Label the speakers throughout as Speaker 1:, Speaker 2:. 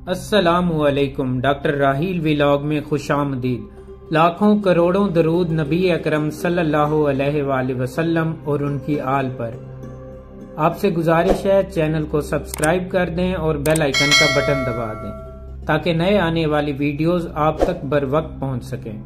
Speaker 1: السلام علیکم، doctor Raheel vlog میں خوش آمدید۔ لاکھوں کروڑوں درود نبی اکرم صلی اللہ علیہ وآلہ وسلم اور ان کی آل پر۔ آپ سے گزارش ہے چینل کو سبسکرائب کر دیں اور بیل آئیکن کا بٹن دبا دیں تاکہ نئے آنے والی ویڈیوز آپ تک بر وقت پہنچ سکیں۔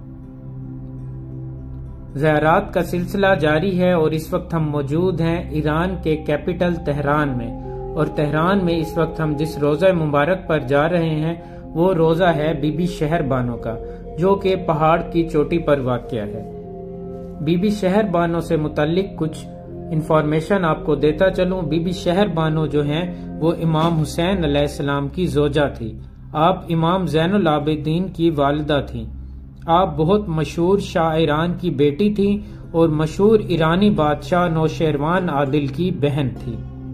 Speaker 1: زیارات کا سلسلہ جاری ہے اور اس وقت ہم موجود ہیں ایران کے کیپٹل تہران میں، اور تہران میں اس وقت ہم جس روضہ مبارک پر جا رہے ہیں وہ روضہ ہے بی بی شہر بانو کا، جو کہ پہاڑ کی چوٹی پر واقع ہے۔ بی بی شہر بانو سے متعلق کچھ انفارمیشن آپ کو دیتا چلوں۔ بی بی شہر بانو جو ہیں وہ امام حسین علیہ السلام کی زوجہ تھی۔ آپ امام زین العابدین کی والدہ تھیں۔ آپ بہت مشہور شاہ ایران کی بیٹی تھیں اور مشہور ایرانی بادشاہ نوشیروان عادل کی بہن تھی۔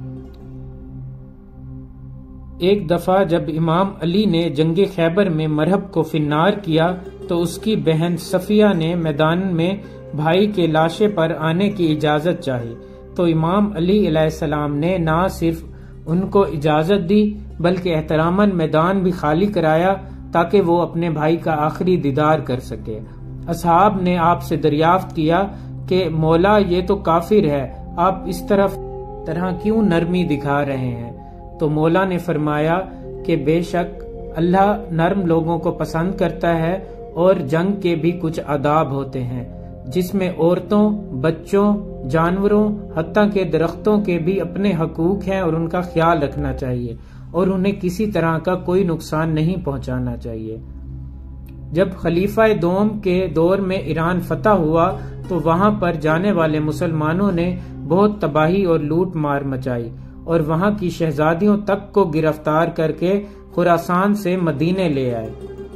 Speaker 1: ایک دفعہ جب امام علی نے جنگ خیبر میں مرہب کو فنار کیا تو اس کی بہن صفیہ نے میدان میں بھائی کے لاشے پر آنے کی اجازت چاہی، تو امام علی علیہ السلام نے نہ صرف ان کو اجازت دی بلکہ احتراماً میدان بھی خالی کرایا تاکہ وہ اپنے بھائی کا آخری دیدار کر سکے۔ اصحاب نے آپ سے دریافت کیا کہ مولا یہ تو کافر ہے، آپ اس طرح کیوں نرمی دکھا رہے ہیں؟ تو مولا نے فرمایا کہ بے شک اللہ نرم لوگوں کو پسند کرتا ہے، اور جنگ کے بھی کچھ آداب ہوتے ہیں جس میں عورتوں، بچوں، جانوروں، حتیٰ کہ درختوں کے بھی اپنے حقوق ہیں اور ان کا خیال رکھنا چاہیے اور انہیں کسی طرح کا کوئی نقصان نہیں پہنچانا چاہیے۔ جب خلیفہ دوم کے دور میں ایران فتح ہوا تو وہاں پر جانے والے مسلمانوں نے بہت تباہی اور لوٹ مار مچائی اور وہاں کی شہزادیوں تک کو گرفتار کر کے خراسان سے مدینے لے آئے۔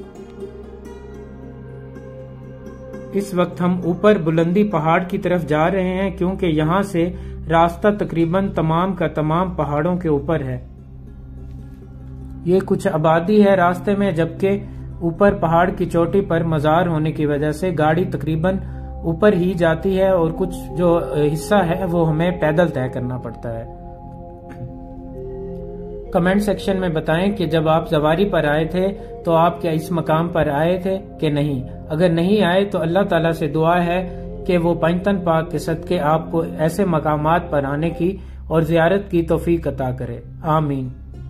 Speaker 1: اس وقت ہم اوپر بلندی پہاڑ کی طرف جا رہے ہیں کیونکہ یہاں سے راستہ تقریباً تمام کا تمام پہاڑوں کے اوپر ہے۔ یہ کچھ آبادی ہے راستے میں، جبکہ اوپر پہاڑ کی چوٹی پر مزار ہونے کی وجہ سے گاڑی تقریباً اوپر ہی جاتی ہے اور کچھ جو حصہ ہے وہ ہمیں پیدل طے کرنا پڑتا ہے۔ کمنٹ سیکشن میں بتائیں کہ جب آپ زواری پر آئے تھے تو آپ کیا اس مقام پر آئے تھے کہ نہیں؟ اگر نہیں آئے تو اللہ تعالیٰ سے دعا ہے کہ وہ پنجتن پاک کے صدقے آپ کو ایسے مقامات پر آنے کی اور زیارت کی توفیق عطا کرے، آمین۔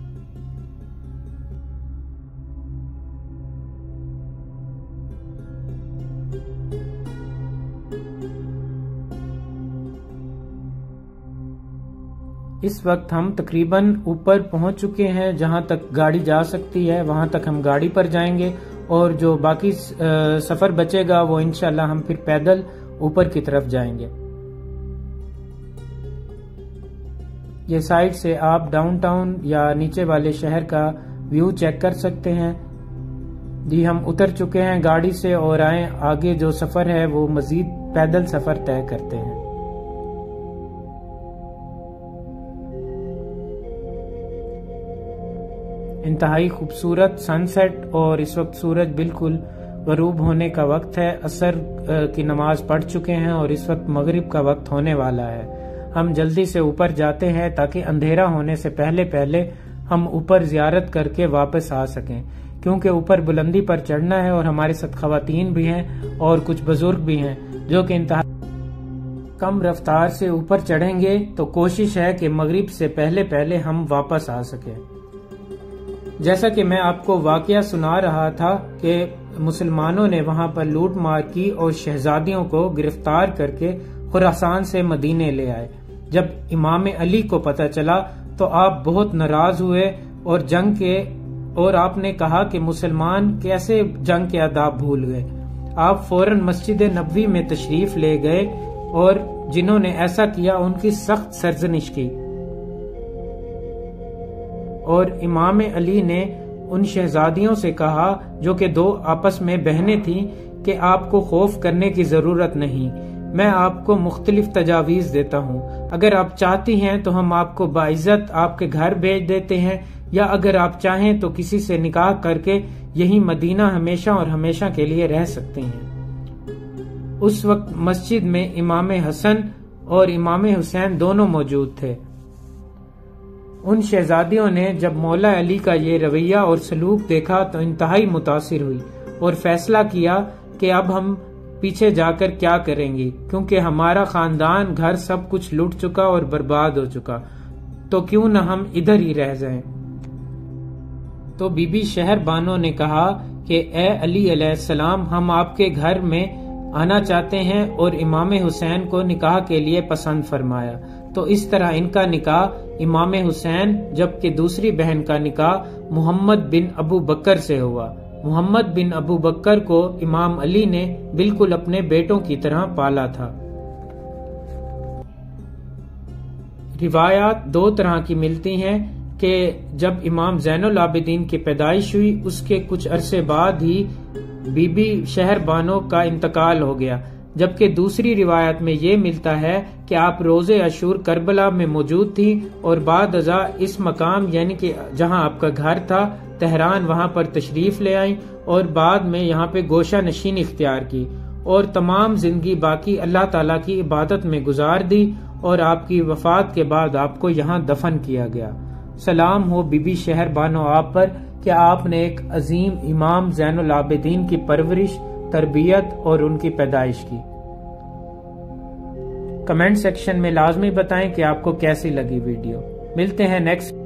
Speaker 1: اس وقت ہم تقریباً اوپر پہنچ چکے ہیں، جہاں تک گاڑی جا سکتی ہے وہاں تک ہم گاڑی پر جائیں گے، اور جو باقی سفر بچے گا وہ انشاءاللہ ہم پھر پیدل اوپر کی طرف جائیں گے۔ یہ سائڈ سے آپ ڈاؤن ٹاؤن یا نیچے والے شہر کا ویو چیک کر سکتے ہیں۔ جی ہم اتر چکے ہیں گاڑی سے اور آگے جو سفر ہے وہ مزید پیدل سفر طے کرتے ہیں۔ انتہائی خوبصورت سن سیٹ، اور اس وقت سورج بالکل غروب ہونے کا وقت ہے۔ عصر کی نماز پڑھ چکے ہیں اور اس وقت مغرب کا وقت ہونے والا ہے۔ ہم جلدی سے اوپر جاتے ہیں تاکہ اندھیرا ہونے سے پہلے ہم اوپر زیارت کر کے واپس آ سکیں، کیونکہ اوپر بلندی پر چڑھنا ہے اور ہمارے ساتھ خواتین بھی ہیں اور کچھ بزرگ بھی ہیں جو کہ انتہائی کم رفتار سے اوپر چڑھیں گے، تو کوشش ہے کہ مغرب سے پہلے ہم واپس آ سکیں۔ جیسا کہ میں آپ کو واقعہ سنا رہا تھا کہ مسلمانوں نے وہاں پر لوٹ مار کی اور شہزادیوں کو گرفتار کر کے خراسان سے مدینے لے آئے۔ جب امام علی کو پتہ چلا تو آپ بہت ناراض ہوئے اور آپ نے کہا کہ مسلمان کیسے جنگ کے آداب بھول گئے۔ آپ فوراً مسجد نبوی میں تشریف لے گئے اور جنہوں نے ایسا کیا ان کی سخت سرزنش کی، اور امام علی نے ان شہزادیوں سے کہا جو کہ دو آپس میں بہنیں تھیں کہ آپ کو خوف کرنے کی ضرورت نہیں، میں آپ کو مختلف تجاویز دیتا ہوں۔ اگر آپ چاہتی ہیں تو ہم آپ کو باعزت آپ کے گھر بھیج دیتے ہیں، یا اگر آپ چاہیں تو کسی سے نکاح کر کے یہی مدینہ ہمیشہ اور ہمیشہ کے لیے رہ سکتے ہیں۔ اس وقت مسجد میں امام حسن اور امام حسین دونوں موجود تھے۔ ان شہزادیوں نے جب مولا علی کا یہ رویہ اور سلوک دیکھا تو انتہائی متاثر ہوئی اور فیصلہ کیا کہ اب ہم پیچھے جا کر کیا کریں گی، کیونکہ ہمارا خاندان گھر سب کچھ لٹ چکا اور برباد ہو چکا، تو کیوں نہ ہم ادھر ہی رہ جائیں۔ تو بی بی شہر بانو نے کہا کہ اے علی علیہ السلام، ہم آپ کے گھر میں آنا چاہتے ہیں، اور امام حسین کو نکاح کے لیے پسند فرمایا۔ تو اس طرح ان کا نکاح امام حسین جبکہ دوسری بہن کا نکاح محمد بن ابو بکر سے ہوا۔ محمد بن ابو بکر کو امام علی نے بالکل اپنے بیٹوں کی طرح پالا تھا۔ روایات دو طرح کی ملتی ہیں کہ جب امام زین العابدین کی پیدائش ہوئی اس کے کچھ عرصے بعد ہی بی بی شہر بانو کا انتقال ہو گیا، جبکہ دوسری روایت میں یہ ملتا ہے کہ آپ روز عاشور کربلا میں موجود تھی اور بعد ازاں اس مقام یعنی کہ جہاں آپ کا گھر تھا تہران، وہاں پر تشریف لے آئیں اور بعد میں یہاں پہ گوشہ نشین اختیار کی اور تمام زندگی باقی اللہ تعالیٰ کی عبادت میں گزار دی، اور آپ کی وفات کے بعد آپ کو یہاں دفن کیا گیا۔ سلام ہو بی بی شہر بانو آپ پر کہ آپ نے ایک عظیم امام زین العابدین کی پرورش، تربیت اور ان کی پیدائش کی۔ کمنٹ سیکشن میں لازمی بتائیں کہ آپ کو کیسی لگی ویڈیو۔ ملتے ہیں نیکسٹ